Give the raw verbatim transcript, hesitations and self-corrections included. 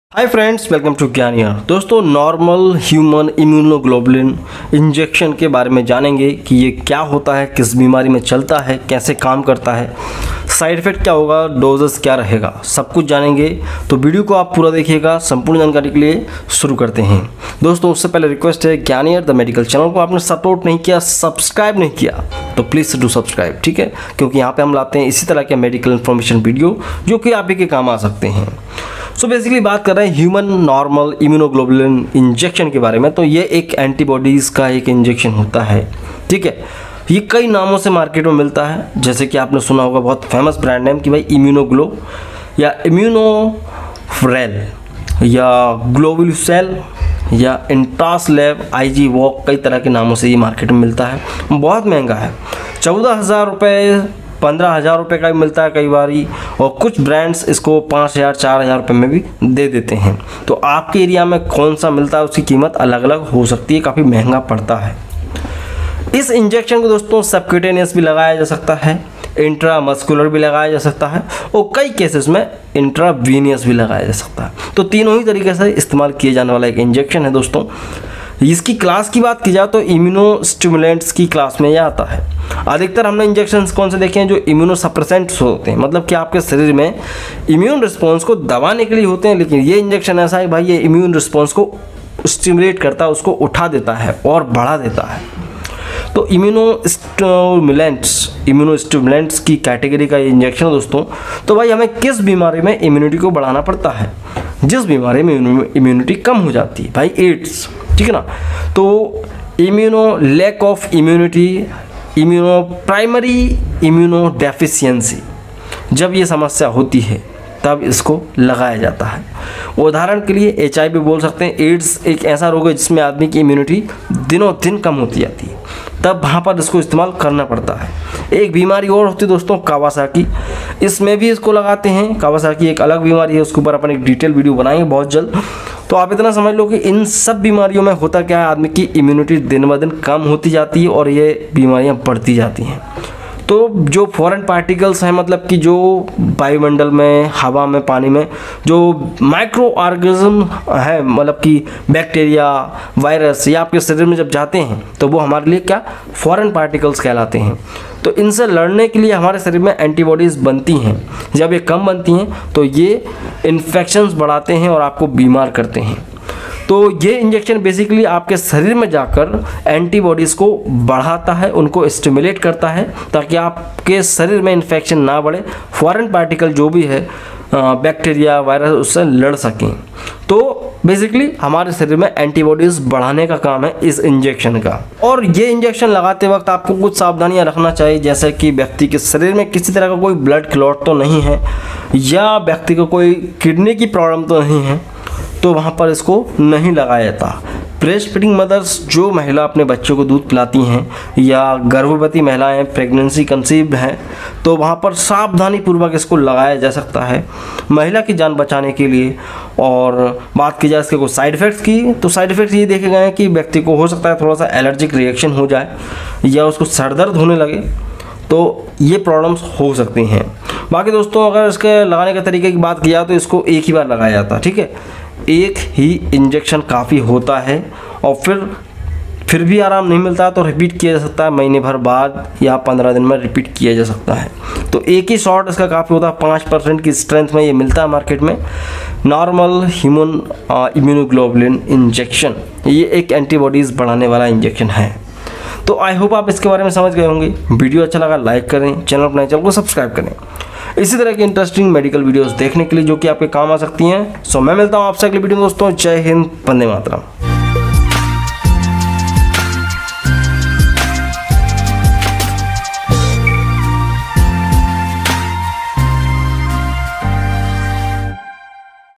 Hi friends, welcome to ज्ञानियर। दोस्तों, normal human immunoglobulin injection के बारे में जानेंगे कि ये क्या होता है, किस बीमारी में चलता है, कैसे काम करता है, साइड इफेक्ट क्या होगा, डोजेस क्या रहेगा, सब कुछ जानेंगे। तो वीडियो को आप पूरा देखिएगा। संपूर्ण जानकारी के लिए शुरू करते हैं। दोस्तों, उससे पहले रिक्वेस्ट है, ज्ञानियर द मेडिकल चैनल को आपने सपोर्ट नहीं किया, सब्सक्राइब नहीं किया तो प्लीज़ डू सब्सक्राइब, ठीक है, क्योंकि यहाँ पे हम लाते हैं इसी तरह के मेडिकल इन्फॉर्मेशन वीडियो जो कि आप ही के काम आ सकते हैं। सो so बेसिकली बात कर रहे हैं ह्यूमन नॉर्मल इम्यूनोग्लोबुलिन इंजेक्शन के बारे में। तो ये एक एंटीबॉडीज़ का एक इंजेक्शन होता है, ठीक है। ये कई नामों से मार्केट में मिलता है, जैसे कि आपने सुना होगा बहुत फेमस ब्रांड नेम कि भाई इम्यूनोग्लो या इम्यूनोफ्रेल या ग्लोबुलसेल या इंट्रासलैब, आईजी वॉक, कई तरह के नामों से ये मार्केट में मिलता है। बहुत महंगा है, चौदह हज़ार रुपये, पंद्रह हज़ार रुपये का भी मिलता है कई बारी, और कुछ ब्रांड्स इसको पाँच हज़ार चार हज़ार रुपये में भी दे देते हैं। तो आपके एरिया में कौन सा मिलता है उसकी कीमत अलग अलग हो सकती है, काफ़ी महंगा पड़ता है। इस इंजेक्शन को दोस्तों सबक्यूटेनियस भी लगाया जा सकता है, इंट्रामस्कुलर भी लगाया जा सकता है, और कई केसेस में इंट्रावीनियस भी लगाया जा सकता है। तो तीनों ही तरीके से इस्तेमाल किए जाने वाला एक इंजेक्शन है दोस्तों। इसकी क्लास की बात की जाए तो इम्यूनो स्टिमुलेंट्स की क्लास में यह आता है। अधिकतर हमने इंजेक्शंस कौन से देखे हैं, जो इम्यूनो सप्रेसेंट्स होते हैं, मतलब कि आपके शरीर में इम्यून रिस्पॉन्स को दबाने के लिए होते हैं। लेकिन ये इंजेक्शन ऐसा है भाई, ये इम्यून रिस्पॉन्स को स्टिमुलेट करता है, उसको उठा देता है और बढ़ा देता है। तो इम्यूनो स्टिमुलेंट्स इम्यूनो स्टिमुलेंट्स की कैटेगरी का ये इंजेक्शन दोस्तों। तो भाई हमें किस बीमारी में इम्यूनिटी को बढ़ाना पड़ता है, जिस बीमारी में इम्यूनिटी कम हो जाती है, भाई एड्स, ठीक है ना। तो immuno lack of immunity, immuno primary immunodeficiency, जब ये समस्या होती है तब इसको लगाया जाता है। उदाहरण के लिए एच आई वी बोल सकते हैं। एड्स एक ऐसा रोग है जिसमें आदमी की इम्यूनिटी दिनों दिन कम होती जाती है, तब वहाँ पर इसको इस्तेमाल करना पड़ता है। एक बीमारी और होती है दोस्तों, कावासाकी, इसमें भी इसको लगाते हैं। कावासाकी एक अलग बीमारी है, उसके ऊपर अपन एक डिटेल वीडियो बनाएंगे बहुत जल्द। तो आप इतना समझ लो कि इन सब बीमारियों में होता क्या है, आदमी की इम्यूनिटी दिन ब दिन कम होती जाती है और ये बीमारियां बढ़ती जाती हैं। तो जो फॉरेन पार्टिकल्स हैं, मतलब कि जो वायुमंडल में, हवा में, पानी में जो माइक्रो ऑर्गेनिज्म है, मतलब कि बैक्टीरिया, वायरस, या आपके शरीर में जब जाते हैं तो वो हमारे लिए क्या, फॉरेन पार्टिकल्स कहलाते हैं। तो इनसे लड़ने के लिए हमारे शरीर में एंटीबॉडीज़ बनती हैं। जब ये कम बनती हैं तो ये इन्फेक्शंस बढ़ाते हैं और आपको बीमार करते हैं। तो ये इंजेक्शन बेसिकली आपके शरीर में जाकर एंटीबॉडीज़ को बढ़ाता है, उनको स्टिमुलेट करता है, ताकि आपके शरीर में इन्फेक्शन ना बढ़े, फॉरेन पार्टिकल जो भी है, बैक्टीरिया, वायरस, उससे लड़ सकें। तो बेसिकली हमारे शरीर में एंटीबॉडीज़ बढ़ाने का काम है इस इंजेक्शन का। और ये इंजेक्शन लगाते वक्त आपको कुछ सावधानियां रखना चाहिए, जैसे कि व्यक्ति के शरीर में किसी तरह का कोई ब्लड क्लॉट तो नहीं है, या व्यक्ति को कोई किडनी की प्रॉब्लम तो नहीं है, तो वहाँ पर इसको नहीं लगाया जाता। ब्रेस्ट फीडिंग मदर्स, जो महिला अपने बच्चों को दूध पिलाती हैं, या गर्भवती महिलाएं, प्रेगनेंसी कंसीव्ड हैं, तो वहाँ पर सावधानी पूर्वक इसको लगाया जा सकता है महिला की जान बचाने के लिए। और बात की जाए इसके कुछ साइड इफ़ेक्ट्स की, तो साइड इफ़ेक्ट्स ये देखे गए हैं कि व्यक्ति को हो सकता है थोड़ा सा एलर्जिक रिएक्शन हो जाए, या उसको सर दर्द होने लगे, तो ये प्रॉब्लम्स हो सकती हैं। बाकी दोस्तों, अगर इसके लगाने के तरीके की बात की जाए तो इसको एक ही बार लगाया जाता है, ठीक है। एक ही इंजेक्शन काफ़ी होता है, और फिर फिर भी आराम नहीं मिलता तो रिपीट किया जा सकता है, महीने भर बाद या पंद्रह दिन में रिपीट किया जा सकता है। तो एक ही शॉट इसका काफ़ी होता है। पाँच परसेंट की स्ट्रेंथ में ये मिलता है मार्केट में। नॉर्मल ह्यूमन इम्यूनोग्लोबुलिन इंजेक्शन, ये एक एंटीबॉडीज़ बढ़ाने वाला इंजेक्शन है। तो आई होप आप इसके बारे में समझ गए होंगे। वीडियो अच्छा लगा लाइक करें, चैनल अपने चैनल को सब्सक्राइब करें इसी तरह की इंटरेस्टिंग मेडिकल वीडियोस देखने के लिए, जो कि आपके काम आ सकती हैं। सो मैं मिलता हूँ आपसे अगली वीडियो में दोस्तों। जय हिंद, वंदे मातरम।